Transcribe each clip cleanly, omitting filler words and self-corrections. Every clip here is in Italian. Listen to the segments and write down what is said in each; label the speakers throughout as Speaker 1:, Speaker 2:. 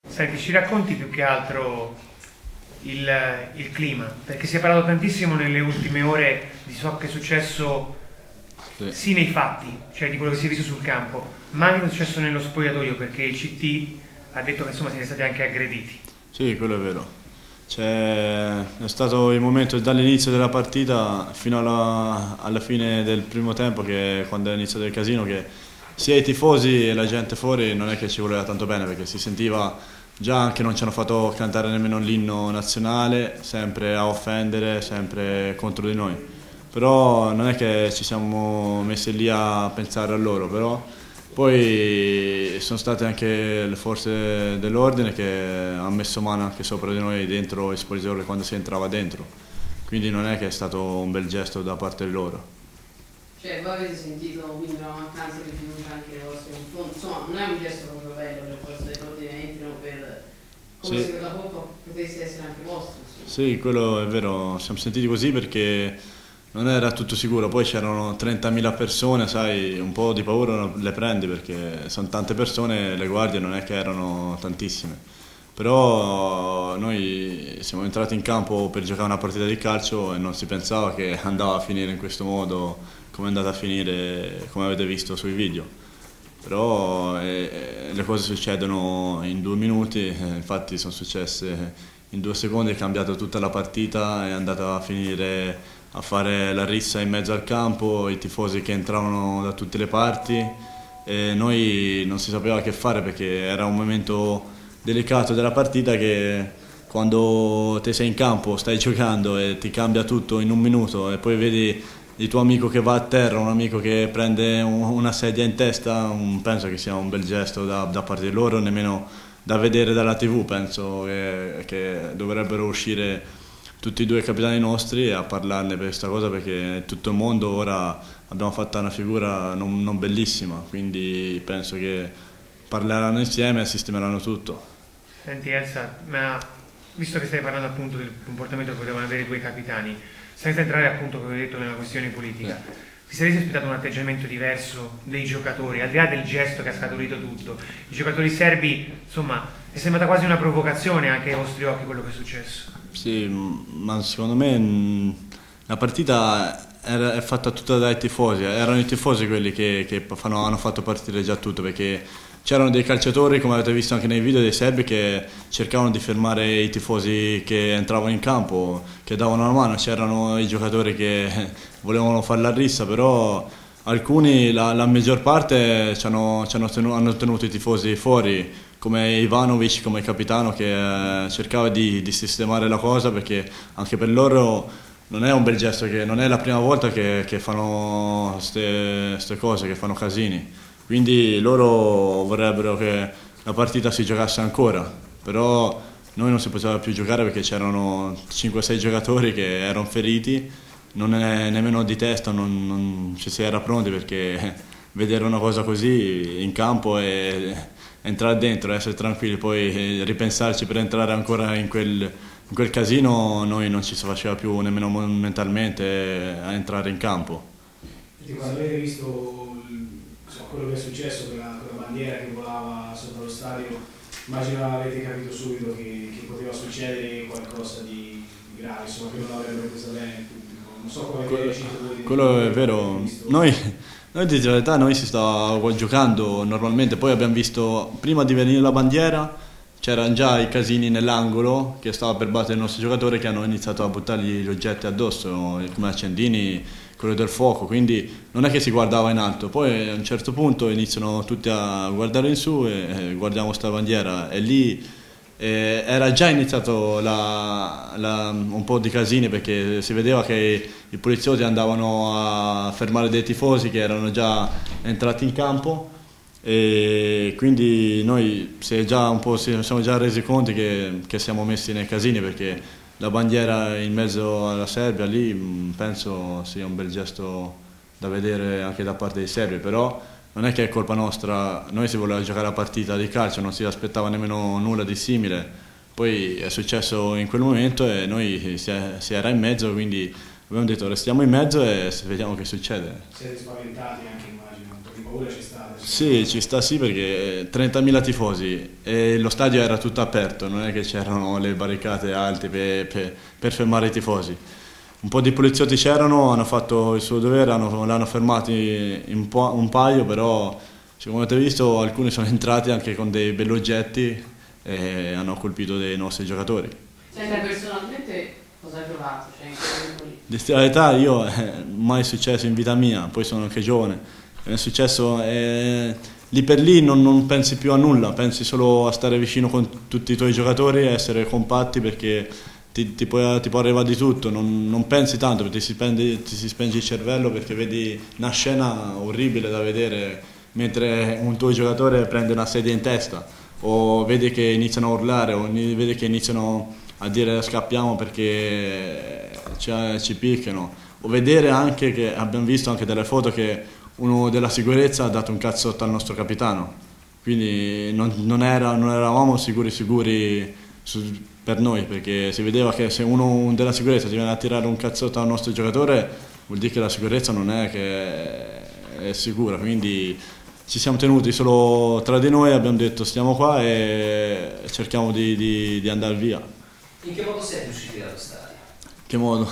Speaker 1: Senti, ci racconti più che altro il clima, perché si è parlato tantissimo nelle ultime ore di ciò che è successo sì nei fatti, cioè di quello che si è visto sul campo, ma anche cosa è successo nello spogliatoio, perché il CT ha detto che insomma siete stati anche aggrediti.
Speaker 2: Sì, quello è vero. È stato il momento dall'inizio della partita fino alla fine del primo tempo, che quando è iniziato il casino, che sia i tifosi e la gente fuori non è che ci voleva tanto bene, perché si sentiva già che non ci hanno fatto cantare nemmeno l'inno nazionale, sempre a offendere, sempre contro di noi. Però non è che ci siamo messi lì a pensare a loro, però poi sono state anche le forze dell'ordine che hanno messo mano anche sopra di noi dentro il spogliatoio quando si entrava dentro, quindi non è che è stato un bel gesto da parte di loro.
Speaker 3: Cioè, voi avete sentito quindi una mancanza di fiducia anche nei vostri confronti, insomma non è un gesto proprio bello che le forze dell'ordine entrino per, come se la colpa potesse essere anche vostra.
Speaker 2: Sì, quello è vero, siamo sentiti così perché non era tutto sicuro, poi c'erano 30.000 persone, sai, un po' di paura le prendi perché sono tante persone, le guardie non è che erano tantissime. Però noi siamo entrati in campo per giocare una partita di calcio e non si pensava che andava a finire in questo modo, come è andata a finire, come avete visto sui video. Però le cose succedono in 2 minuti, infatti sono successe in 2 secondi, è cambiata tutta la partita, è andata a finire a fare la rissa in mezzo al campo, i tifosi che entravano da tutte le parti e noi non si sapeva che fare perché era un momento delicato della partita, che quando te sei in campo, stai giocando e ti cambia tutto in un minuto e poi vedi il tuo amico che va a terra, un amico che prende una sedia in testa, penso che sia un bel gesto da parte di loro, nemmeno da vedere dalla TV, penso che dovrebbero uscire tutti e due i capitani nostri a parlarne per questa cosa, perché tutto il mondo ora abbiamo fatto una figura non bellissima, quindi penso che parleranno insieme e sistemeranno tutto.
Speaker 1: Senti Elsa, ma visto che stai parlando appunto del comportamento che potevano avere i due capitani, senza entrare appunto, come ho detto, nella questione politica, ti saresti aspettato un atteggiamento diverso dei giocatori, al di là del gesto che ha scaturito tutto? I giocatori serbi, insomma, è sembrata quasi una provocazione anche ai vostri occhi quello che è successo.
Speaker 2: Sì, ma secondo me la partita è fatta tutta dai tifosi, erano i tifosi quelli che hanno fatto partire già tutto, perché c'erano dei calciatori, come avete visto anche nei video, dei serbi che cercavano di fermare i tifosi che entravano in campo, che davano la mano, c'erano i giocatori che volevano fare la rissa, però alcuni, la maggior parte, hanno tenuto i tifosi fuori, come Ivanovic, come capitano, che cercava di sistemare la cosa, perché anche per loro non è un bel gesto, che non è la prima volta che fanno queste cose, che fanno casini. Quindi loro vorrebbero che la partita si giocasse ancora, però noi non si poteva più giocare perché c'erano 5-6 giocatori che erano feriti, non è nemmeno di testa, non ci si era pronti, perché vedere una cosa così in campo e entrare dentro, essere tranquilli, poi ripensarci per entrare ancora in quel casino, noi non ci si faceva più nemmeno mentalmente a entrare in campo.
Speaker 4: Quando avete visto quello che è successo con la bandiera che volava sopra lo stadio, immagino avete capito subito che poteva succedere qualcosa di grave, insomma, che non avrebbero preso bene il pubblico. Non so come avete reagito voi.
Speaker 2: Quello è vero. Noi in realtà si stava giocando normalmente, poi abbiamo visto, prima di venire la bandiera, c'erano già i casini nell'angolo che stava per battere il nostro giocatore, che hanno iniziato a buttargli gli oggetti addosso, come accendini, quello del fuoco, quindi non è che si guardava in alto. Poi a un certo punto iniziano tutti a guardare in su e guardiamo sta bandiera, e lì era già iniziato un po' di casini, perché si vedeva che i poliziotti andavano a fermare dei tifosi che erano già entrati in campo, e quindi noi siamo già resi conto che siamo messi nei casini, perché la bandiera in mezzo alla Serbia lì penso sia un bel gesto da vedere anche da parte dei serbi, però non è che è colpa nostra, noi si voleva giocare la partita di calcio, non si aspettava nemmeno nulla di simile, poi è successo in quel momento e noi si era in mezzo, quindi abbiamo detto restiamo in mezzo e vediamo che succede.
Speaker 4: Siete spaventati anche, immagino, un po' di paura. paura c'è stata?
Speaker 2: Sì, ci sta sì, perché 30.000 tifosi e lo stadio era tutto aperto, non è che c'erano le barricate alte per fermare i tifosi. Un po' di poliziotti c'erano, hanno fatto il suo dovere, l'hanno fermati un paio, però come avete visto alcuni sono entrati anche con dei belli oggetti e hanno colpito dei nostri giocatori.
Speaker 3: Cioè, personalmente cosa hai provato? Cioè,
Speaker 2: Di la verità io mai è successo in vita mia, poi sono anche giovane, è successo lì per lì non pensi più a nulla, pensi solo a stare vicino con tutti i tuoi giocatori e essere compatti perché ti può arrivare di tutto, non pensi tanto perché ti si spenge il cervello perché vedi una scena orribile da vedere mentre un tuo giocatore prende una sedia in testa o vedi che iniziano a urlare o vedi che iniziano a dire scappiamo perché ci picchiano, o vedere anche che abbiamo visto anche delle foto che uno della sicurezza ha dato un cazzotto al nostro capitano, quindi non eravamo sicuri per noi, perché si vedeva che se uno della sicurezza ti viene a tirare un cazzotto al nostro giocatore vuol dire che la sicurezza non è che è sicura, quindi ci siamo tenuti solo tra di noi, abbiamo detto stiamo qua e cerchiamo di andare via.
Speaker 5: In che modo siete usciti dallo stadio?
Speaker 2: Che modo?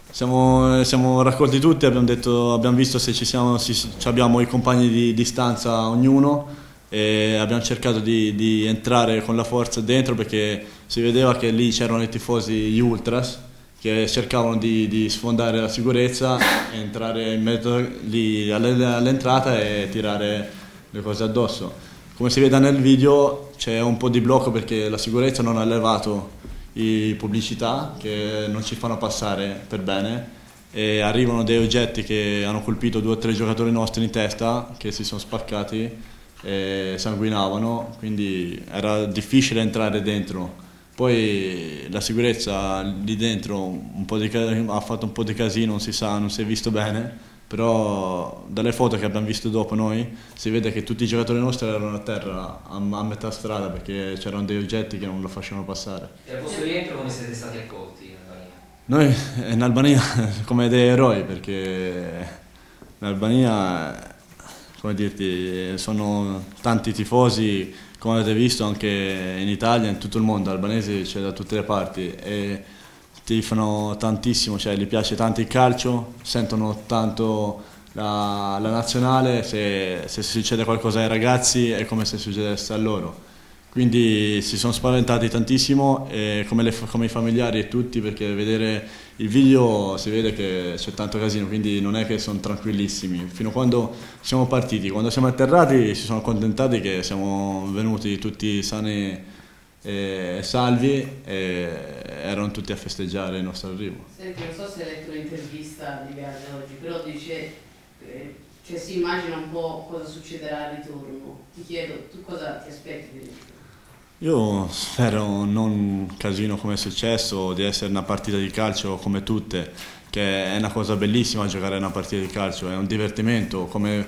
Speaker 2: Siamo raccolti tutti, abbiamo visto se abbiamo i compagni di stanza ognuno e abbiamo cercato di entrare con la forza dentro perché si vedeva che lì c'erano i tifosi, gli ultras, che cercavano di sfondare la sicurezza, entrare in mezzo lì all'entrata e tirare le cose addosso. Come si vede nel video c'è un po' di blocco perché la sicurezza non ha levato i pubblicità che non ci fanno passare per bene e arrivano dei oggetti che hanno colpito 2 o 3 giocatori nostri in testa che si sono spaccati e sanguinavano, quindi era difficile entrare dentro. Poi la sicurezza lì dentro ha fatto un po' di casino, non si sa, non si è visto bene, però dalle foto che abbiamo visto dopo noi si vede che tutti i giocatori nostri erano a terra a metà strada perché c'erano dei oggetti che non lo facevano passare.
Speaker 5: E al vostro rientro come siete stati accolti in Albania?
Speaker 2: Noi in Albania come dei eroi, perché in Albania, come dirti, sono tanti tifosi, come avete visto anche in Italia, in tutto il mondo, albanesi c'è da tutte le parti e tifano tantissimo, cioè gli piace tanto il calcio, sentono tanto la nazionale, se succede qualcosa ai ragazzi è come se succedesse a loro. Quindi si sono spaventati tantissimo, come i familiari e tutti, perché vedere il video si vede che c'è tanto casino, quindi non è che sono tranquillissimi. Fino a quando siamo partiti, quando siamo atterrati si sono accontentati che siamo venuti tutti sani e salvi e erano tutti a festeggiare il nostro arrivo.
Speaker 3: Senti, non so se hai letto l'intervista di Gaia oggi, però dice, cioè si immagina un po' cosa succederà al ritorno. Ti chiedo, tu cosa ti aspetti di ritorno?
Speaker 2: Io spero non un casino come è successo, di essere una partita di calcio come tutte, che è una cosa bellissima giocare una partita di calcio, è un divertimento, come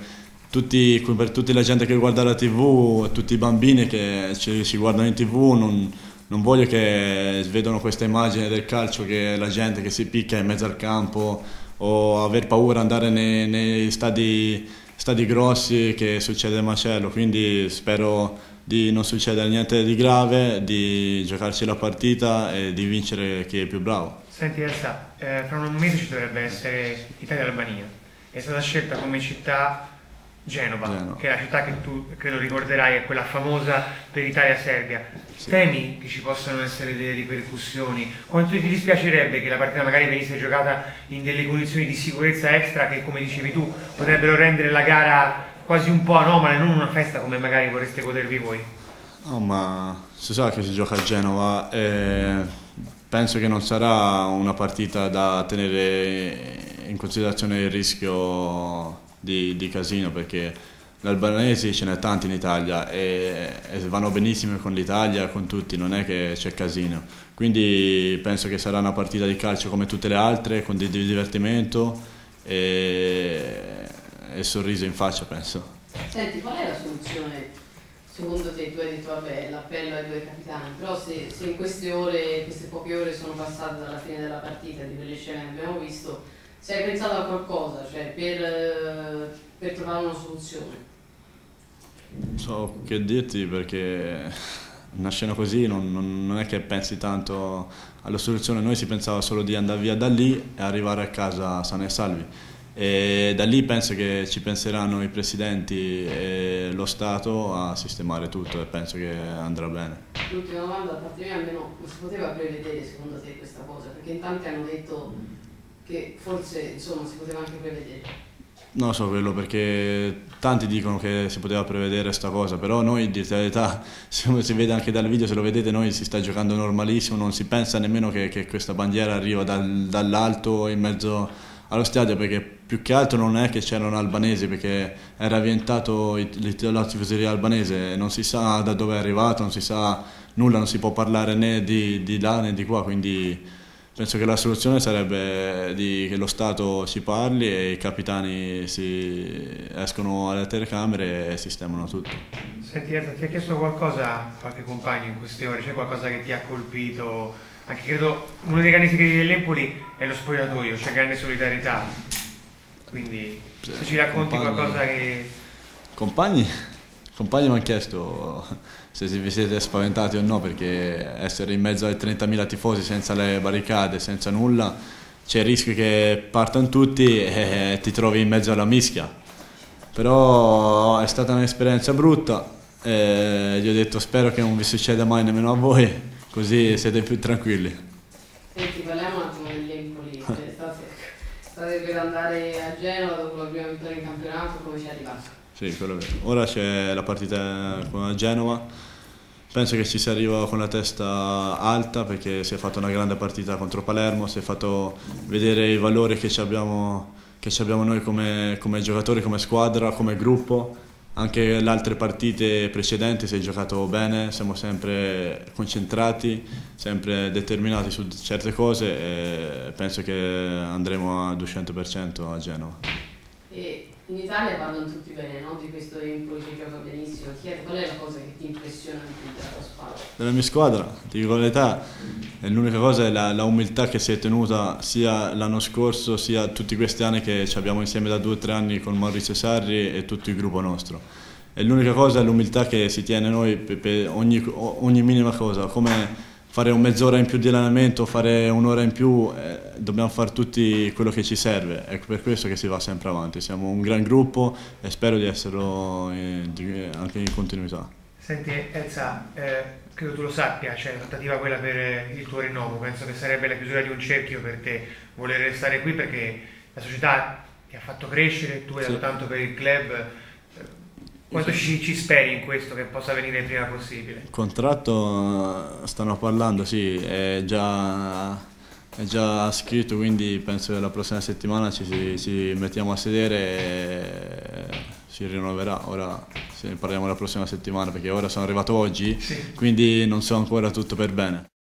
Speaker 2: per tutta la gente che guarda la TV, tutti i bambini che ci guardano in TV, non voglio che vedano questa immagine del calcio, che la gente che si picchia in mezzo al campo o aver paura di andare nei stadi grossi che succede macello, quindi spero di non succedere niente di grave, di giocarci la partita e di vincere chi è più bravo.
Speaker 1: Senti Elsa, fra un mese ci dovrebbe essere Italia-Albania, è stata scelta come città Genova, che è la città che tu credo ricorderai, è quella famosa per Italia-Serbia. Sì. Temi che ci possano essere delle ripercussioni? Quanto ti dispiacerebbe che la partita magari venisse giocata in delle condizioni di sicurezza extra che, come dicevi tu, potrebbero rendere la gara quasi un po' anomala e non una festa come magari vorreste godervi voi?
Speaker 2: No, ma si sa che si gioca a Genova e penso che non sarà una partita da tenere in considerazione il rischio di casino, perché gli albanesi ce n'è tanti in Italia e vanno benissimo con l'Italia, con tutti, non è che c'è casino, quindi penso che sarà una partita di calcio come tutte le altre, con di divertimento e sorriso in faccia, penso.
Speaker 3: Senti, qual è la soluzione secondo te? Tu hai detto vabbè, l'appello ai 2 capitani, però se in queste poche ore sono passate dalla fine della partita, di quelle scene che abbiamo visto, se hai pensato a qualcosa, cioè per trovare una soluzione?
Speaker 2: Non so che dirti perché una scena così non è che pensi tanto alla soluzione, noi si pensava solo di andare via da lì e arrivare a casa sani e salvi. E da lì penso che ci penseranno i presidenti e lo Stato a sistemare tutto e penso che andrà bene.
Speaker 3: L'ultima domanda da parte mia, almeno si poteva prevedere secondo te questa cosa? Perché in tanti hanno detto che forse insomma si poteva anche prevedere.
Speaker 2: Non lo so quello perché tanti dicono che si poteva prevedere sta cosa, però noi, di verità, se si vede anche dal video, se lo vedete, noi si sta giocando normalissimo, non si pensa nemmeno che questa bandiera arriva dall'alto in mezzo allo stadio, perché più che altro non è che c'erano albanesi, perché era vietato la tifoseria albanese, non si sa da dove è arrivato, non si sa nulla, non si può parlare né di là né di qua, quindi penso che la soluzione sarebbe che lo Stato ci parli e i capitani escono alle telecamere e sistemano tutto.
Speaker 1: Senti, Ezra, ti ha chiesto qualcosa qualche compagno in queste ore? C'è qualcosa che ti ha colpito? Anche credo uno dei grandi segreti dell'Empoli è lo spogliatoio, c'è grande solidarietà. Quindi se ci racconti qualcosa che...
Speaker 2: Compagni mi hanno chiesto se vi siete spaventati o no, perché essere in mezzo ai 30.000 tifosi senza le barricate, senza nulla, c'è il rischio che partano tutti e ti trovi in mezzo alla mischia. Però è stata un'esperienza brutta e gli ho detto spero che non vi succeda mai nemmeno a voi, così siete più tranquilli.
Speaker 3: Senti, parliamo un attimo dell'Empoli, state per andare a Genova dopo la prima vittoria in campionato, come ci è arrivato?
Speaker 2: Sì, quello è vero. Ora c'è la partita con Genova, penso che ci si arriva con la testa alta perché si è fatta una grande partita contro Palermo, si è fatto vedere i valori che abbiamo noi come giocatori, come squadra, come gruppo. Anche le altre partite precedenti si è giocato bene, siamo sempre concentrati, sempre determinati su certe cose e penso che andremo al 200% a Genova.
Speaker 3: E in Italia parlano tutti bene, no? Di questo Empoli che gioca benissimo. Qual è la cosa che ti impressiona di più della tua squadra?
Speaker 2: Della mia squadra, ti dico la verità, l'unica cosa è la umiltà che si è tenuta sia l'anno scorso sia tutti questi anni che ci abbiamo insieme da 2 o 3 anni con Maurizio Sarri e tutto il gruppo nostro. E l'unica cosa è l'umiltà che si tiene noi per ogni minima cosa, come fare un mezz'ora in più di allenamento, fare un'ora in più, dobbiamo fare tutti quello che ci serve, è per questo che si va sempre avanti, siamo un gran gruppo e spero di esserlo anche in continuità.
Speaker 1: Senti Elsa, credo tu lo sappia, c'è trattativa quella per il tuo rinnovo, penso che sarebbe la chiusura di un cerchio per te, voler restare qui perché la società ti ha fatto crescere, tu hai dato tanto per il club. Quanto ci speri in questo che possa avvenire il prima possibile?
Speaker 2: Il contratto stanno parlando, sì, è già scritto, quindi penso che la prossima settimana ci mettiamo a sedere e si rinnoverà. Ora parliamo la prossima settimana perché ora sono arrivato oggi, sì. Quindi non so ancora tutto per bene.